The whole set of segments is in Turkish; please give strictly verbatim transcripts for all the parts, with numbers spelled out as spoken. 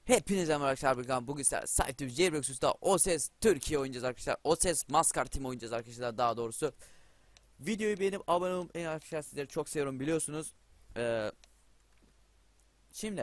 Hepinize merhaba arkadaşlar. Bugün sizlerle Site Jailbreaks'ta O Ses Türkiye oynayacağız arkadaşlar. O Ses Maskar Team oynayacağız arkadaşlar, daha doğrusu. Videoyu beğenip abone olun arkadaşlar, sizleri çok seviyorum biliyorsunuz. Ee, şimdi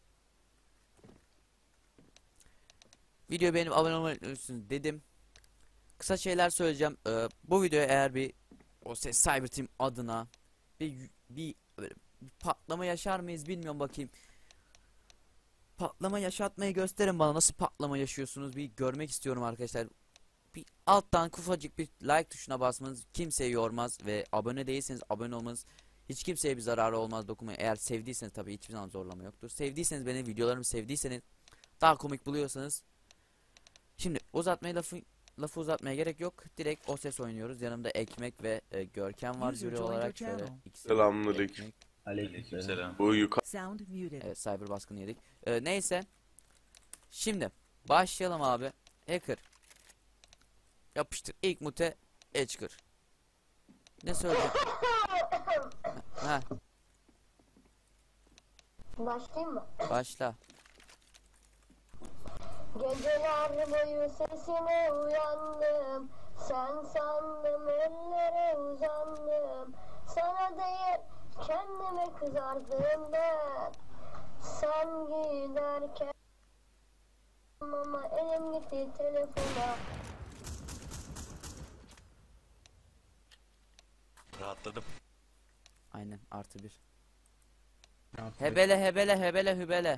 videoyu beğenip abone olmayı unutmayın dedim. Kısa şeyler söyleyeceğim. Ee, bu videoya eğer bir O Ses Cyber Team adına bir bir, böyle bir patlama yaşar mıyız bilmiyorum, bakayım. Patlama yaşatmayı gösterin bana, nasıl patlama yaşıyorsunuz bir görmek istiyorum arkadaşlar. Bir alttan ufacık bir like tuşuna basmanız kimseyi yormaz ve abone değilseniz abone olmanız hiç kimseye bir zararı olmaz, dokunmayın. Eğer sevdiyseniz, tabii hiçbir zaman zorlama yoktur. Sevdiyseniz, benim videolarımı sevdiyseniz, daha komik buluyorsanız. Şimdi uzatmaya lafı lafı uzatmaya gerek yok. Direkt O Ses oynuyoruz. Yanımda Ekmek ve e, Görkem var jüri olarak. Şöyle ikisi. Selamünaleyküm. Aleykümselam. Bu yukarı Sound muted. Evet, cyber baskını yedik. Ee, neyse. Şimdi başlayalım abi. Hacker. Yapıştır. İlk mute Edge'kır. Ne söyleyeceğim? Ha, Başlayayım mı? başla. Geceler boyu sesine uyandım. Sen sandım ellere uzandım. Sana değil kendime kızardım ben. Sen giderken ama elim gitti telefona. Rahatladım. Aynen, artı bir. Hebele hebele hebele hübele.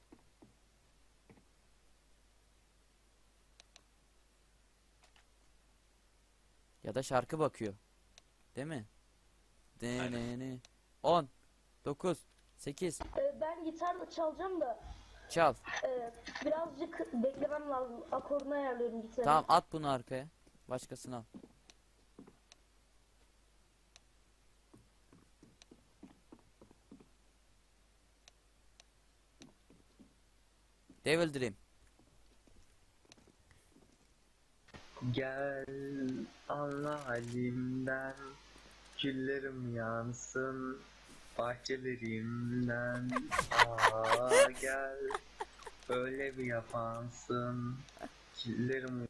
Ya da şarkı bakıyor. Değil mi? Deneni. on dokuz sekiz Ee, Ben gitarla çalacağım da Çal. e, birazcık beklemem lazım. Akorunu ayarlıyorum gitarı. Tamam, at bunu arkaya. Başkasını al. Devil Dream. Gel anla halimden, güllerim yansın bahçelerimden. Aa gel öyle bir yapansın, güllerim.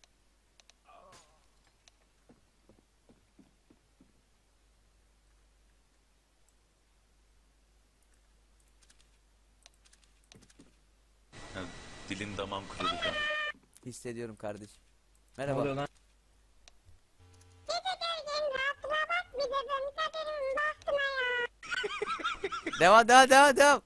Ha, dilim damağım kurudu şu an. Hissediyorum kardeşim. Merhaba. Devam devam devam devam.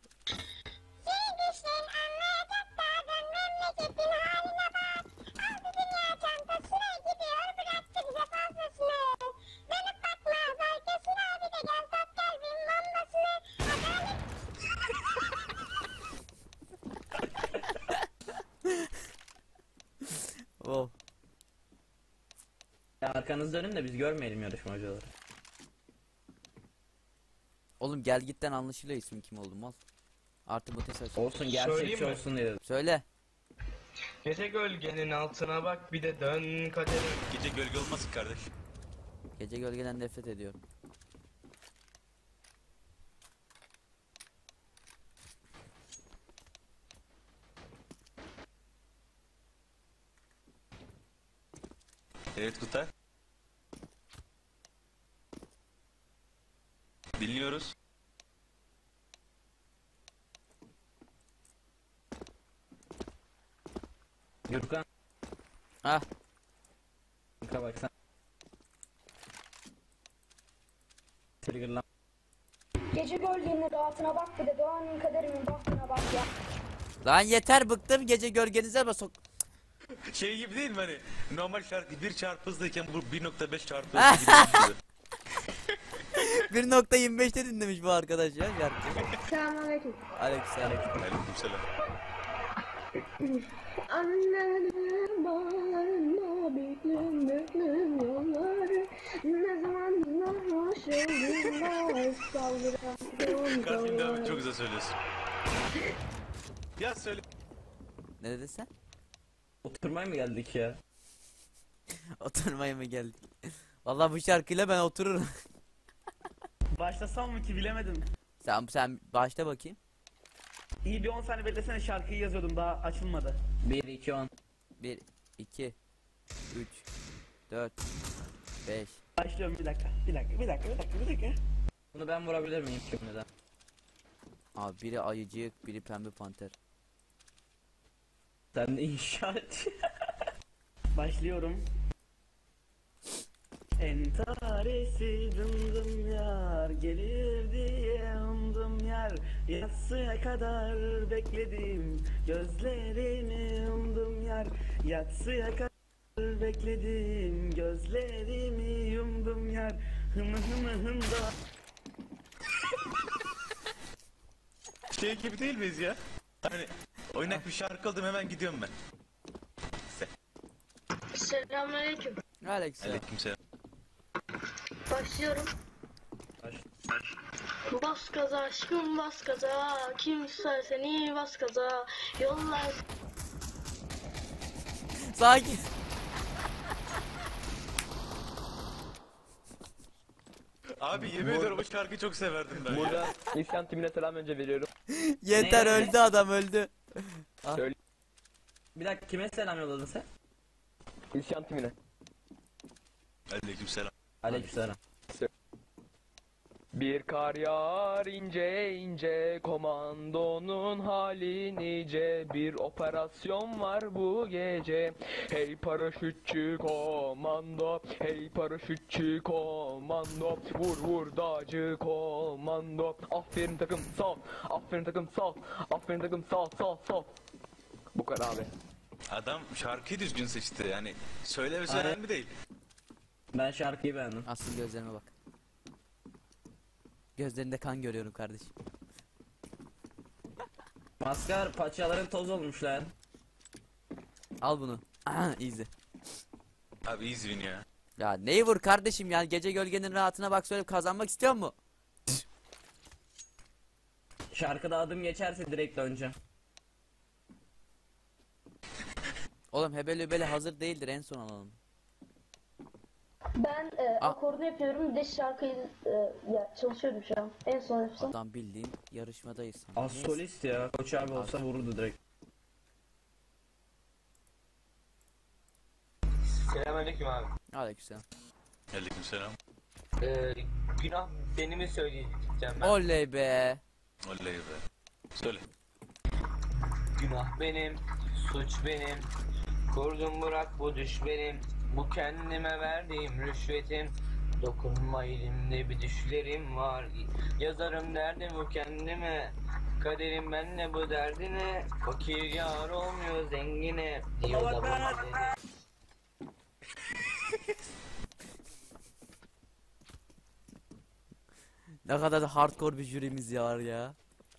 Oh. Ya arkanızı dönün de biz görmeyelim yarışmacıları. Oğlum gel gitten anlaşılıyor ismin kim oldu mal. Artı bu tesadüf. Olsun, gerçekçi Söyleyeyim mi? olsun diye. Söyle. Gece gölgenin altına bak bir de dön kaderim. Gece gölge olmasın kardeş. Gece gölgeden nefret ediyorum. Evet Kutay. Dinliyoruz. Gürkan. Ah. Kanka bak sen. Trigger lan. Gece gölgenin rahatına bak bir de dön kaderimin bahtına bak ya. Lan yeter, bıktım gece gölgenize bak. Şey gibi değil mi hani? Normal şarkı bir çarpı hızlıyken bu bir nokta beş çarpı hızlı gibi. bir nokta yirmi beşte dinlemiş bu arkadaş ya şarkı. Selamünaleyküm. Aleykümselam. Aleykümselam. Annenin bağlarında büklüm büklüm yolları. Ne zaman hoş olduğunda saldıran Kardeşim devam et, çok güzel söylüyorsun. Ya söyle. Ne dedin sen? Oturmaya mı geldik ya? Oturmaya mı geldik? Vallahi bu şarkıyla ben otururum. Başlasam mı ki bilemedim. Sen sen başla bakayım. İyi bir on saniye beklesene, şarkıyı yazıyordum daha açılmadı. bir iki on. bir, iki, üç, dört, beş. Başlıyorum, bir dakika. Bir dakika, bir dakika, bir dakika, bir dakika. Bunu ben vurabilir miyim şimdiden? Abi biri ayıcık, biri pembe panter. Sen de inşaat. Başlıyorum. Entaresi dımdım yar, gelir diye umdum yar. Yatsıya kadar bekledim, gözlerini umdum yar. Yatsıya kadar bekledim, gözlerimi yumdum yar. Hımı hımı hımda. Şey gibi değil miyiz ya? Hani oynak bir şarkı aldım hemen gidiyorum ben. Selamünaleyküm. Aleyküm. Aleykümselam. Başlıyorum. Bas gaza aşkım bas gaza, kim ister seni bas gaza, yollar Sakin. Abi yemin ediyorum o şarkıyı çok severdim ben ya. Burada İsyan timine selam önce veriyorum. Yeter, Ne? öldü adam, öldü. Bir dakika, kime selam yolladın sen? İsyan timine. Aleykümselam. Aleykümselam. Bir kar yağar ince ince, komandonun hali nice. Bir operasyon var bu gece. Hey paraşütçü komando, hey paraşütçü komando. Vur vur dağcı komando. Aferin takım sağ, aferin takım sağ, aferin takım sağ sağ sağ. Bu kadar abi. Adam şarkıyı düzgün seçti yani. Söylemesi Aynen. önemli değil. Ben şarkıyı beğendim. Asıl gözlerime bak. Gözlerinde kan görüyorum kardeşim. Maskar, paçaların toz olmuş lan. Al bunu. Aha, easy. Abi easy win ya. Ya neyi vur kardeşim ya, gece gölgenin rahatına bak, söyle kazanmak istiyor mu? Şarkıda adım geçerse direkt döneceğim. Oğlum hebeli hebeli hazır değildir, en son alalım. Ben e, Ah. akordu yapıyorum, bir de şarkıyı e, ya, çalışıyordum şu an. En son yapsam. Adam bildiğin yarışmadayız. Az solist ya. Koç abi olsa vururdu direkt. Selamünaleyküm abi. Aleykümselam. Aleykümselam. Ee, günah beni mi söyleyeceğim ben? Oley be. Oley be. Söyle. Günah benim, suç benim. Kurdum bırak bu düş benim. Bu kendime verdiğim rüşvetim. Dokunma elimde bir düşlerim var. Yazarım derdimi kendime. Kaderim benle bu derdine. Fakir yar olmuyor zengine. Diyor da bana dedi. Ne kadar da hardcore bir jürimiz ya var ya.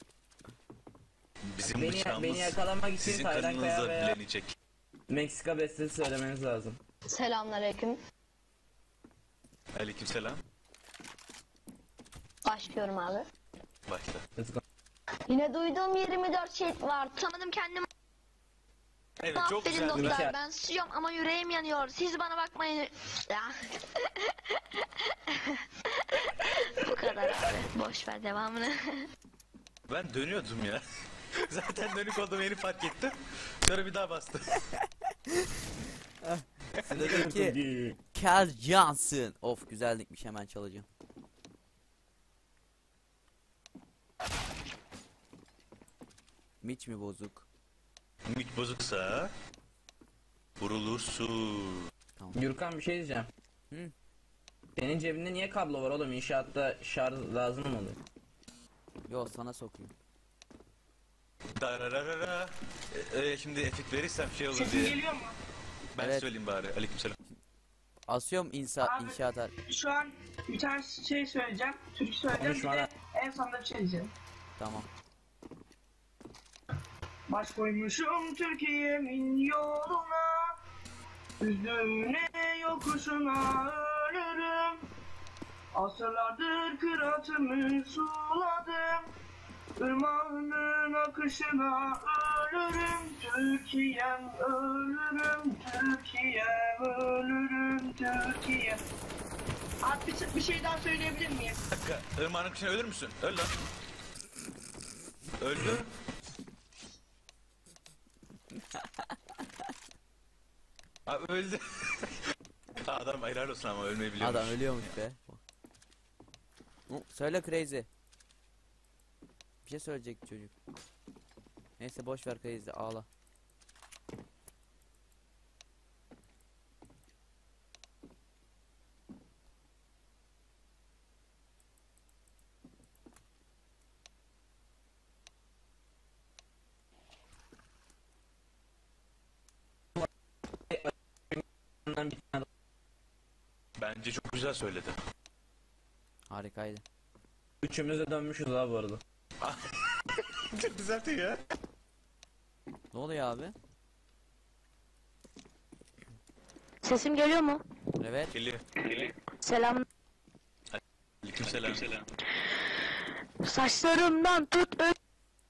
Bizim Beni, bıçağımız beni yakalamak için sizin Taylan Kaya kanınızda veya bilenecek. Meksika bestesi söylemeniz lazım. Selamünaleyküm. Aleykümselam. Başlıyorum abi. Başla. Let's go. Yine duyduğum yirmi dört şey var. Tanıdım kendimi. Evet çok Aferin güzel. Mükemmel. dostlar. Ben susuyorum ama yüreğim yanıyor. Siz bana bakmayın. Ya. Bu kadar abi. Boş ver devamını. Ben dönüyordum ya. Zaten dönük olduğumu yeni fark ettim. Sonra bir daha bastım. Sıradaki Cal Johnson. Of, güzellikmiş, hemen çalacağım. Miç mi bozuk? Ümit bozuksa vurulursun. Gürkan, bir şey diyeceğim. Hı? Senin cebinde niye kablo var oğlum? İnşaatta şarj lazım mı oluyor? Yo, sana sokayım. Darararara. Ee, e, şimdi efekt verirsem şey olur Sesim diye. geliyor mu? Ben Evet. söyleyeyim bari. Aleykümselam. Asıyorum insa Abi. inşaata. Şu an bir tane şey söyleyeceğim, türkü söyleyeceğim, Konuşma bir de lan. en sonunda bir şey diyeceğim. Tamam. Baş koymuşum Türkiye'min yoluna, üzümüne yokuşuna ölürüm. Asırlardır kıratımı suladım, ırmağının akışına ölürüm. Türkiye'm ölürüm, Türkiye'm ölürüm, Türkiye. Abi bir, bir şey daha söyleyebilir miyim? Bir dakika. Irmağın kışına ölür müsün? Öl lan. Öldü. Abi öldü. Adam helal olsun ama ölmeyi biliyormuş. Adam ölüyormuş be. Hı, söyle Crazy. Bir şey söyleyecek çocuk. Neyse boş ver Crazy, ağla. Bence çok güzel söyledi. Harikaydı. Üçümüz de dönmüşüz abi bu arada. Çok güzeldi ya. Ne oluyor abi? Sesim geliyor mu? Evet. Geliyor. Geliyor. Selam. Aleykümselam. Saçlarımdan tut ö-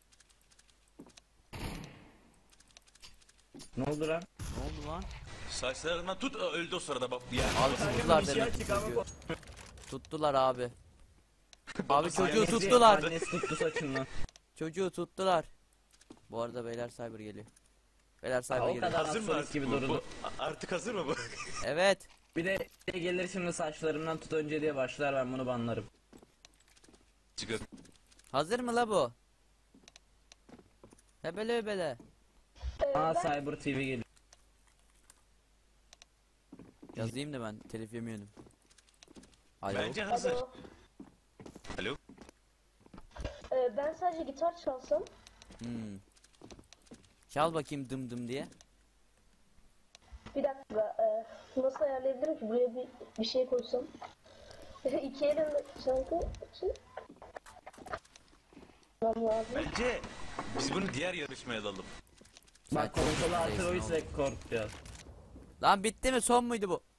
Ne oldu lan? Ne oldu lan? Saçlarından tut öldü o sırada bak ya. Abi tuttular bir şey demek ki açık ama çocuğu. Tuttular abi. Abi çocuğu Annesi- tuttular. Annesi tuttu saçından. Çocuğu tuttular. Bu arada beyler cyber geliyor. Beyler cyber o geliyor. kadar. Hazır mı Polis artık gibi bu? durdu. Bu- Artık hazır mı bu? Evet. Bir de gelir şimdi saçlarımdan tut önce diye başlar, ben bunu banlarım. Çıkar. Hazır mı la bu? Hebele hebele. Ee, Aa ben, Cyber T V geliyor. Yazayım da ben telif yemiyordum. Alo. Bence hazır. Alo. Alo. Ee, ben sadece gitar çalsam. Hmm. Çal bakayım dım dım diye. Bir dakika. E, nasıl ayarlayabilirim ki? Buraya bir, bir şey koysam. İki elimle şarkı için. Tamam lazım. Bence biz bunu diğer yarışmaya alalım. Bak Sen çok konsolu güzelsin Arteroid oğlum. Record diyor. Lan bitti mi? Son muydu bu?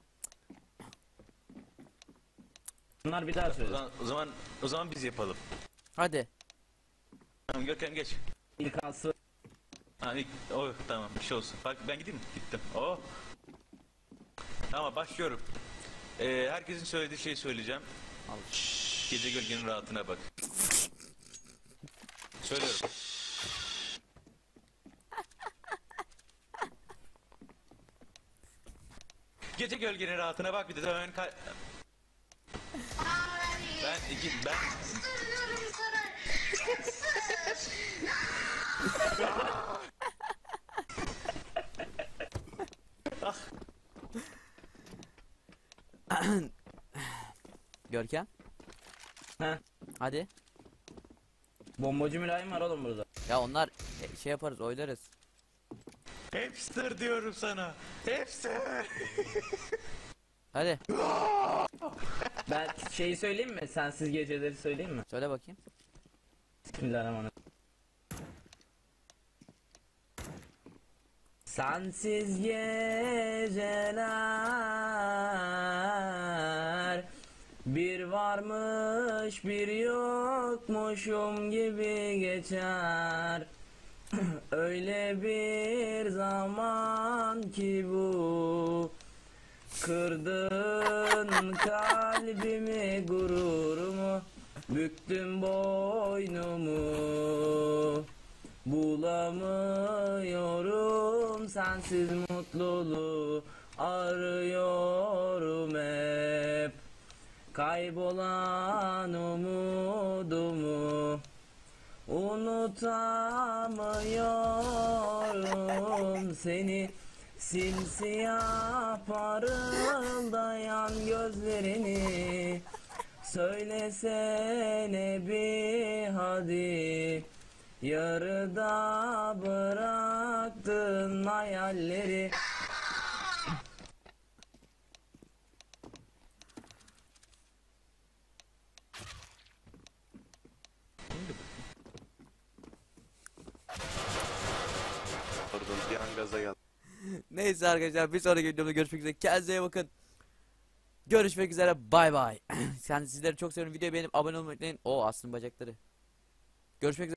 Bunlar bir daha O söyle. zaman o zaman, o zaman biz yapalım. Hadi. Tamam Görkem geç. İlk ansı. Ha, ilk, oh, tamam bir şey olsun. Bak ben gideyim mi? Gittim. Oh. Tamam başlıyorum. Ee, herkesin söylediği şeyi söyleyeceğim. Al. Gece gölgenin rahatına bak. Söylüyorum. Gece gölgenin rahatına bak bir de dön kay... Ben iki ben Görkem. Heh. Hadi. Bombacı mülayim var oğlum burada. Ya onlar e, şey yaparız, oylarız. Hipster diyorum sana. Hipster. Hadi. Ben şeyi söyleyeyim mi? Sensiz geceleri söyleyeyim mi? Söyle bakayım. Bismillahirrahmanirrahim. Sensiz geceler bir varmış bir yokmuşum gibi geçer. Öyle bir zaman ki bu, kırdın kalbimi, gururumu, büktüm boynumu. Bulamıyorum sensiz mutluluğu, arıyorum hep kaybolan umudumu. Unutamıyorum seni, simsiyah parıldayan gözlerini. Söylesene bir hadi, yarıda bıraktın hayalleri. Pardon bir an gaza geldim. Neyse arkadaşlar, bir sonraki videomda görüşmek üzere. Kendinize iyi bakın. Görüşmek üzere. Bay bay. Yani sizleri çok seviyorum. Videoyu beğenip abone olmayı unutmayın. O aslında bacakları. Görüşmek üzere.